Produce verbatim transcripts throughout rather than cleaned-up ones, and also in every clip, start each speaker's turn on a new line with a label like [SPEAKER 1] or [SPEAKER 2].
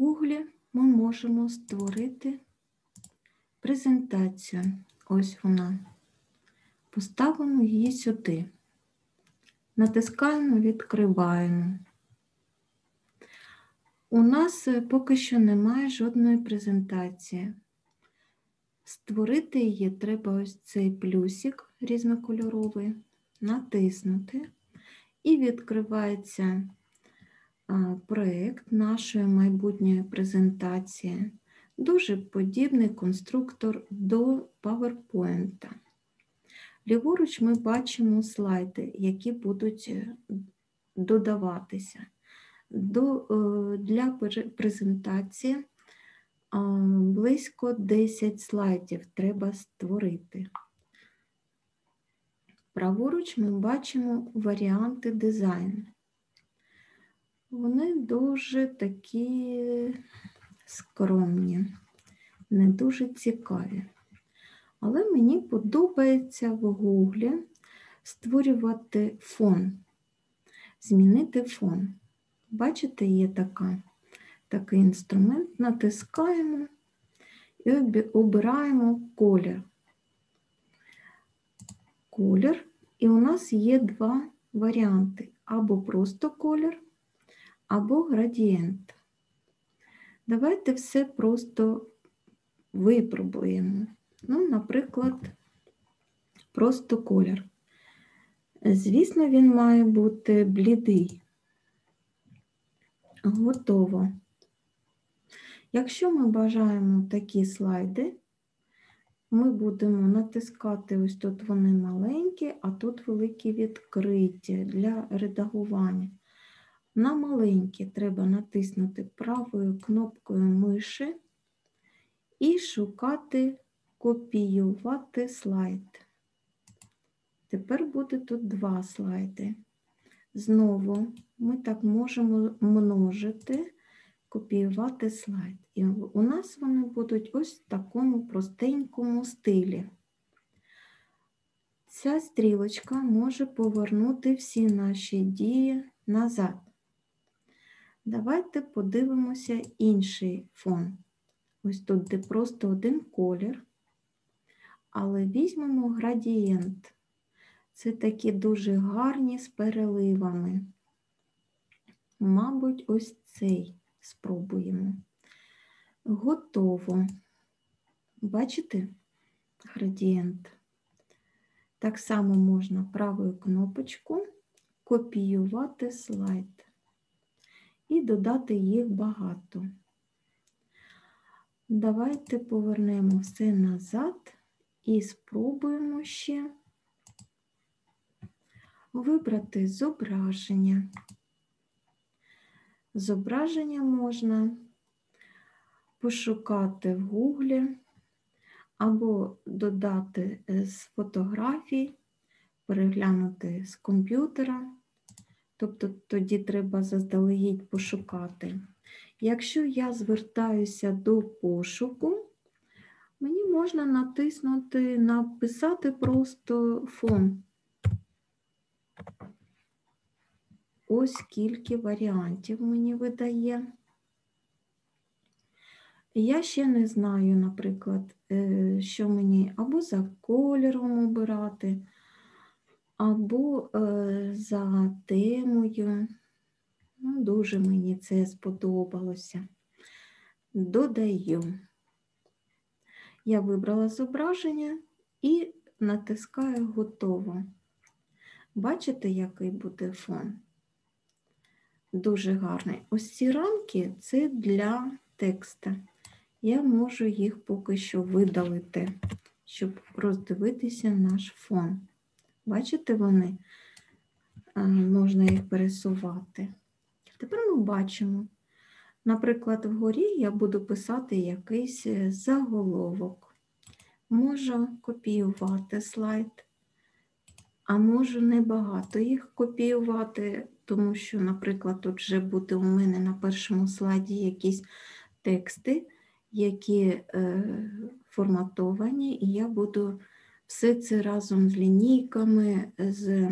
[SPEAKER 1] Google ми можемо створити презентацію. Ось вона. Поставимо її сюди. Натискаємо, відкриваємо. У нас поки що немає жодної презентації. Створити її треба ось цей плюсик різнокольоровий, натиснути, і відкривається проєкт нашої майбутньої презентації. Дуже подібний конструктор до PowerPoint. Ліворуч ми бачимо слайди, які будуть додаватися. До, для презентації близько десять слайдів треба створити. Праворуч ми бачимо варіанти дизайну. Вони дуже такі скромні, не дуже цікаві. Але мені подобається в Google створювати фон, змінити фон. Бачите, є така, такий інструмент, натискаємо і обираємо колір. Колір, і у нас є два варіанти, або просто колір, або градієнт. Давайте все просто випробуємо. Ну, наприклад, просто колір. Звісно, він має бути блідий. Готово. Якщо ми бажаємо такі слайди, ми будемо натискати, ось тут вони маленькі, а тут великі відкриті для редагування. На маленькі треба натиснути правою кнопкою миші і шукати «Копіювати слайд». Тепер буде тут два слайди. Знову ми так можемо множити, копіювати слайд. І у нас вони будуть ось в такому простенькому стилі. Ця стрілочка може повернути всі наші дії назад. Давайте подивимося інший фон. Ось тут, де просто один колір, але візьмемо градієнт. Це такі дуже гарні з переливами. Мабуть, ось цей спробуємо. Готово. Бачите градієнт? Так само можна правою кнопочку копіювати слайд і додати їх багато. Давайте повернемо все назад і спробуємо ще вибрати зображення. Зображення можна пошукати в Google або додати з фотографій, переглянути з комп'ютера. Тобто тоді треба заздалегідь пошукати. Якщо я звертаюся до пошуку, мені можна натиснути, написати просто фон. Ось скільки варіантів мені видає. Я ще не знаю, наприклад, що мені або за кольором обирати, або за темою. Ну, дуже мені це сподобалося. Додаю. Я вибрала зображення і натискаю «Готово». Бачите, який буде фон? Дуже гарний. Ось ці рамки – це для текста. Я можу їх поки що видалити, щоб роздивитися наш фон. Бачите, вони? Можна їх пересувати. Тепер ми бачимо, наприклад, вгорі я буду писати якийсь заголовок. Можу копіювати слайд, а можу небагато їх копіювати, тому що, наприклад, тут вже буде у мене на першому слайді якісь тексти, які е, форматовані, і я буду все це разом з лінійками, з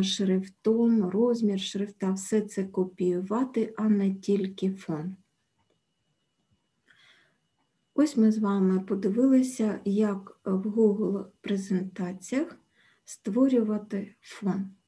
[SPEAKER 1] шрифтом, розмір шрифта, все це копіювати, а не тільки фон. Ось ми з вами подивилися, як в Google презентаціях створювати фон.